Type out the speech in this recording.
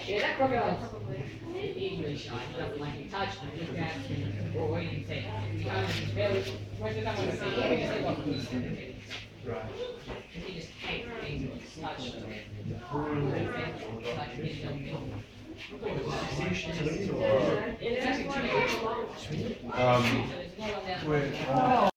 Yeah, that crocodile's easily shy. It doesn't like you touch them, look at them, or anything. It's barely, most of the time when we see him, we just think, oh, he's gonna get it. Right. If you just take things or touch them, like you get them. It's actually true. Um, So there's no one down. we're